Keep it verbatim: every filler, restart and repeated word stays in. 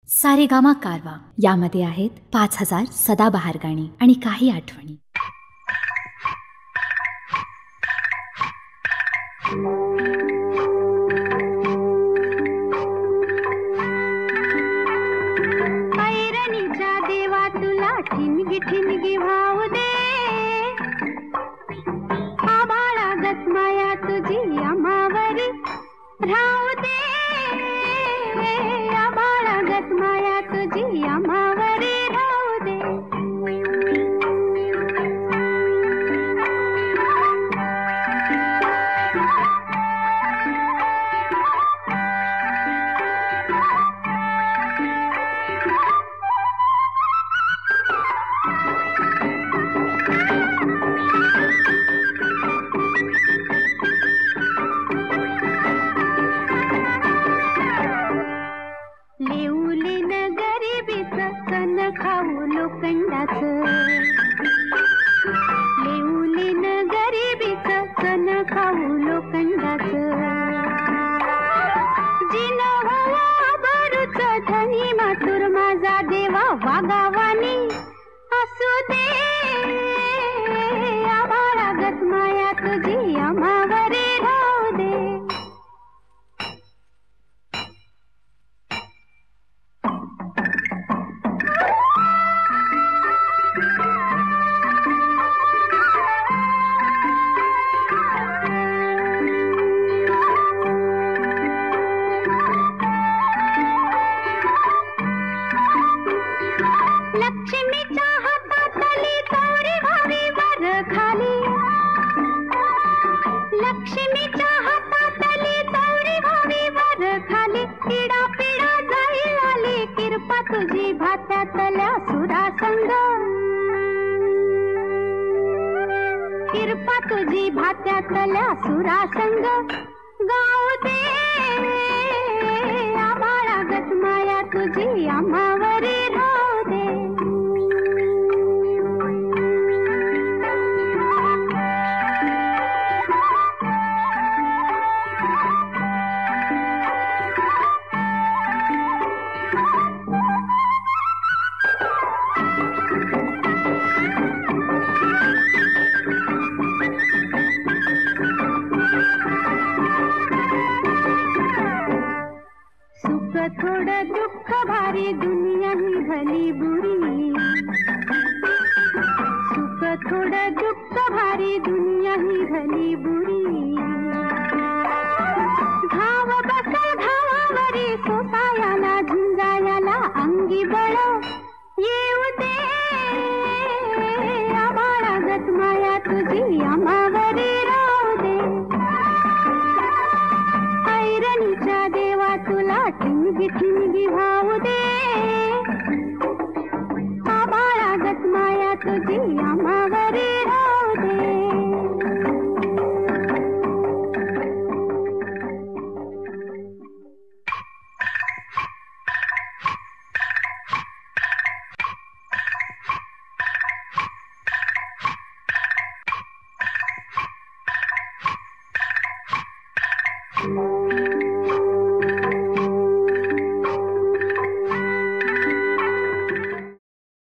सारेगामा कारवा यामध्ये आहेत पाच हजार सदाबहार गाणी आणि काही आठवणी. ऐरणीच्या देवा तुला ठिणगी ठिणगी भाव दे, आभाळागत माया तुझी आम्हावरी राहू दे, आभाळागत माया तुझी आम्हावरी राहू दे. लोखंडाचं लेऊन गरिबीचं कण खाऊ लोखंडाचं, जिन व्हावा भरूच धनी मातुर माझा देवा वागावानी असू दे, आभाळागत माया तुझी आम्हावरी राहू दे. लक्ष्मीच्या हातातली चौरी व्हावी वर खाली, लक्ष्मीच्या हातातली चौरी व्हावी वर खाली, पिडा पिडा जाईल आली किरपा तुझी भात्यातल्या सुरासंग, किरपा तुझी भात्यातल्या सुरासंग गाऊ दे, आभाळागत माया तुझी आम्हावरी राहू दे. थोडं दुःख भारी दुनिया ही भली बुरी, सुख थोडं दुःख भारी दुनिया ही भली बुरी, धाव बसल धावावरी सोसायाला झुंजायाला अंगी बळ येऊ दे, आभाळागत माया तुझी आम्हावरी राहू दे. ऐरणीच्या देवा तुला ठिणगी ठिणगी भाव दे,